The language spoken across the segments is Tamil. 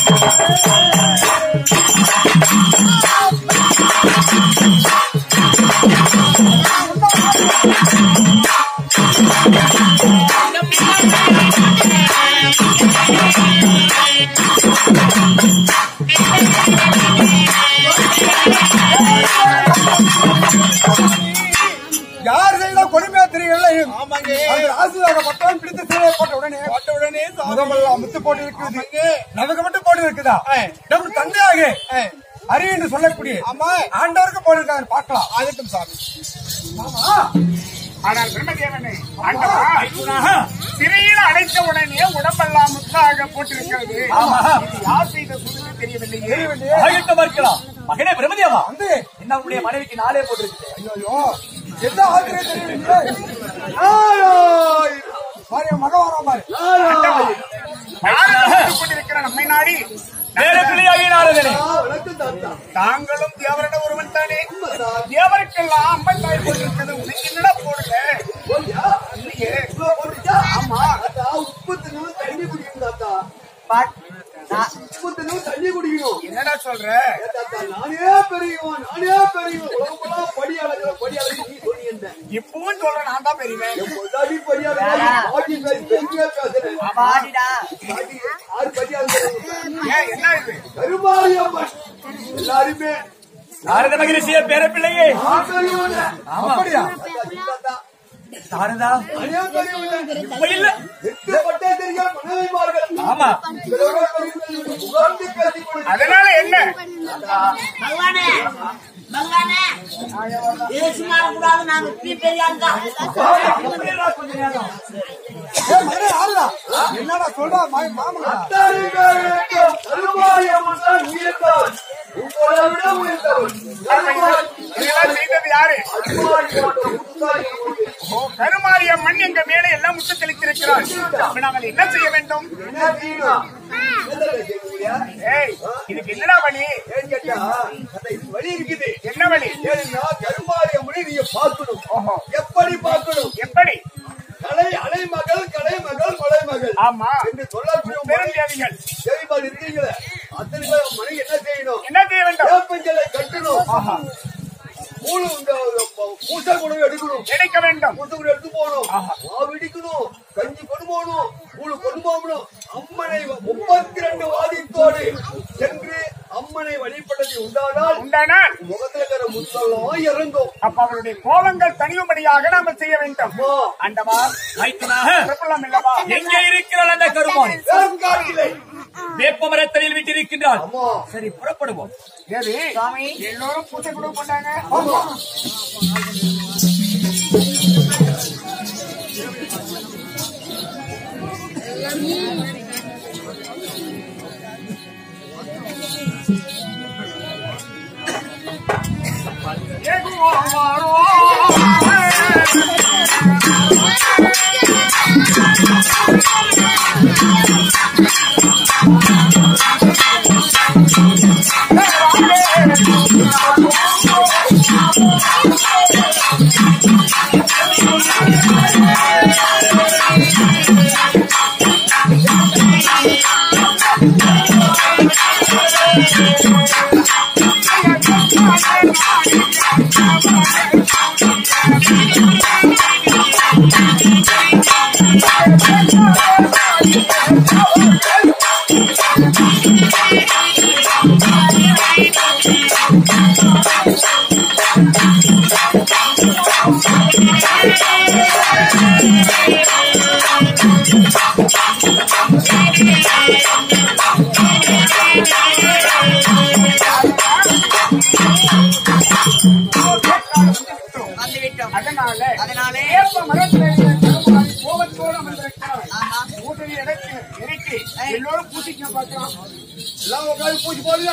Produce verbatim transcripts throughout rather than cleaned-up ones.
யார் செய்த கொடுமையா தெரியல. ஆசிரியர் பட்டம் பிடித்து சீலை போட்ட உடனே போட்ட உடனே முதமெல்லாம் முத்து போட்டு இருக்குது. நமக்கு மட்டும் போட்டு இருக்குதா? நம்ம தந்தையாக அரி என்று சொல்லக்கூடிய ஆண்டவருக்கு போட்டிருக்காங்க. பார்க்கலாம். ஆகட்டும் சாமி. ஆனால் பிரம்மதேவனை சிறையில் அடைத்த உடனே உடம்பெல்லாம் முத்தாக போட்டிருக்கிறது. யார் செய்த சுடுன்னு தெரியவில்லையே. இருக்கலாம். மகனே பிரம்மதேவா, வந்து என்ன உடைய மனைவிக்கு நாளே போட்டிருக்கு. ஐயோ என்ன ஆசிரியர் தெரியவில்லை. மகன் வரா மாதிரி கொண்டிருக்கிற நம்மை நாடி தாங்களும் தேவரிட ஒருவன் தானே. தேவருக்கெல்லாம் அம்மன் தாய் போட்டிருக்கிறது. உனக்கு என்னடா போடல? ஆமா, உப்பு தின்னு தண்ணி குடிக்கணும். உப்பு தின்னு தண்ணி குடிக்கணும். என்னடா சொல்ற? நானே பெரியவன், நானே பெரியவன். படியாளர்கள் படியாளர்கள் நீ சொல்லி இப்பவும் சொல்ற நான் தான் பெரியவன். என்ன இது? எல்லாருமே நாரத மகிழ்ச்சிய பேர பிள்ளையே. அப்படியா? சாரதா இல்ல ஆமா. அதனால என்ன? என்னடா சொல்றா மாமா? செய்தது யாரு? கருமாரியம்மன் எங்க மேலே எல்லாம் முத்து தெளித்திருக்கிறார். நாங்கள் என்ன செய்ய வேண்டும்? இதுக்கு என்னடா வழி? வழி இருக்குது. என்ன வழி? கருமாரியம்மனை நீங்க பார்க்கணும். எப்படி பார்க்கணும்? எப்படி? கலை அலைமகள், கலைமகள், மலைமகள். ஆமா, என்று சொல்லக்கூடிய பெரும் தேவிகள் தேவிபால் இருக்கீங்களே. அத்தனை மனை என்ன செய்யணும்? என்ன செய்ய வேண்டும்? வேப்பஞ்சலை கட்டணும். மூணு பூசை குணம் எடுக்கணும். எடுக்க வேண்டும். பூசை குணம் எடுத்து போகணும். மாவு இடிக்கணும். கஞ்சி கொண்டு போகணும். மூணு கொண்டு போகணும். அம்மனை முப்பத்தி ரெண்டு வாதித்தோடு சென்று அம்மனை வழிபட்டதை உண்டானால் உண்டானால் முகத்தில் இருக்கிற முத்தெல்லாம் இறங்கும். அப்ப அவருடைய கோபங்கள் தனியும்படியாக நாம செய்ய வேண்டும். அண்டவா இல்லவா? எங்கே இருக்கிறாள் அந்த கருமாரி? வேப்ப மரத்தடியில் விட்டிருக்கின்றாள். சரி, புறப்படுவோம். எல்லோரும் பூஜை கூட கொண்டாங்க. அதனாலே எல்லோரும் பூசிக்க பார்க்கலாம். எல்லாம் உட்காந்து பூசி போடுங்க.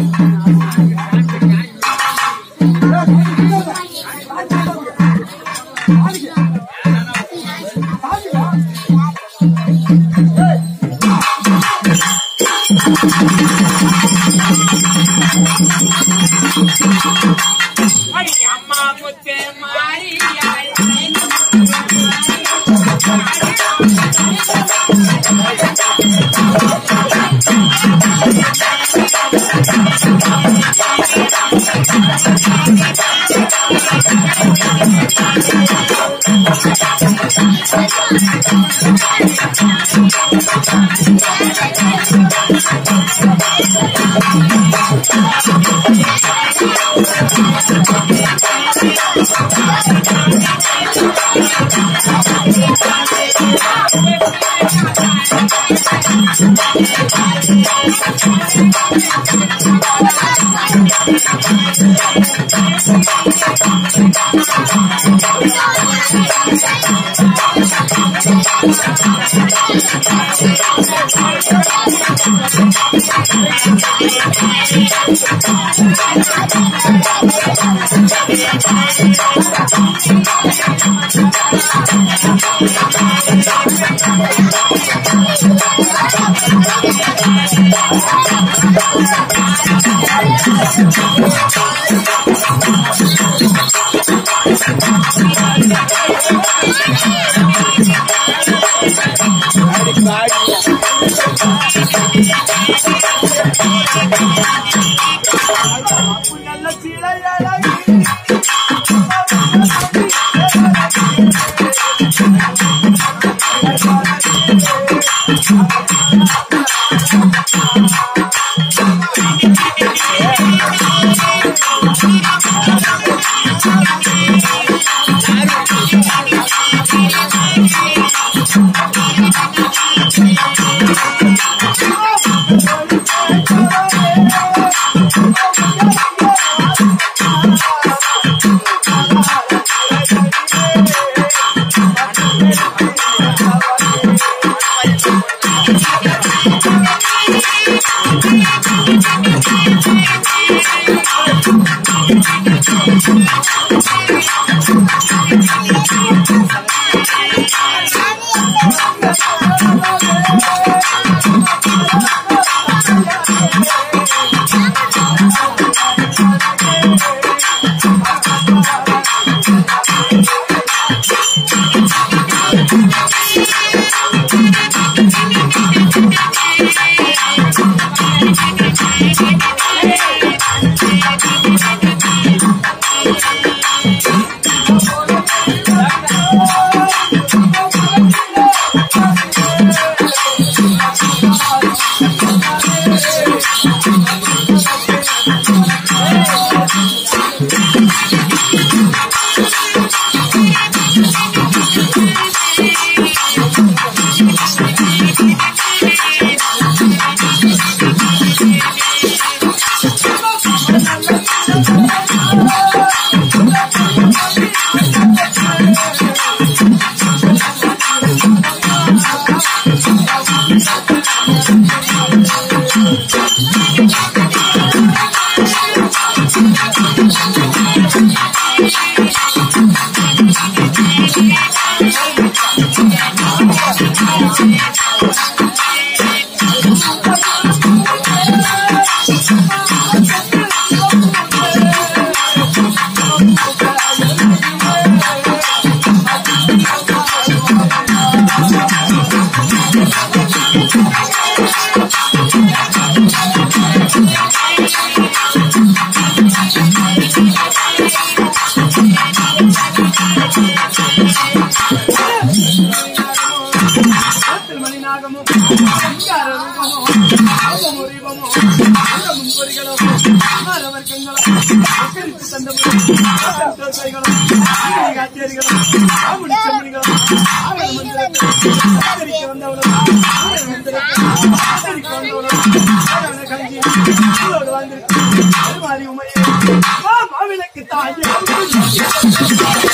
மாவிளக்கு தாய்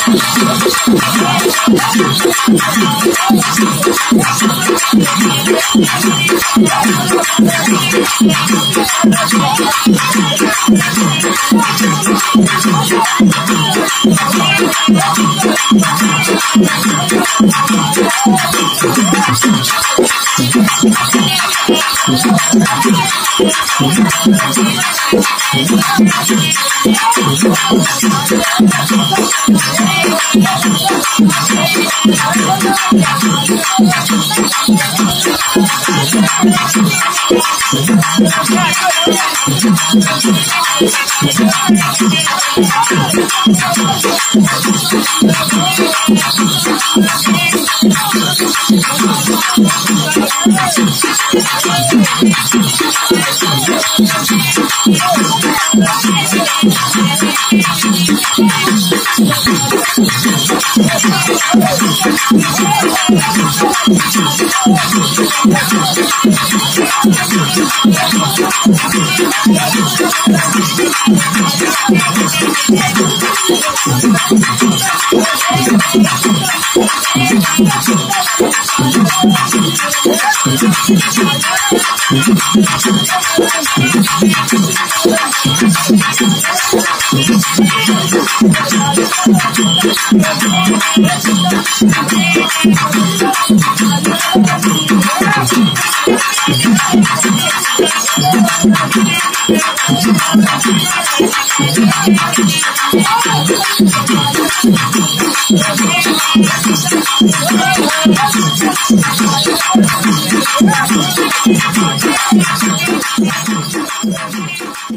Thank you.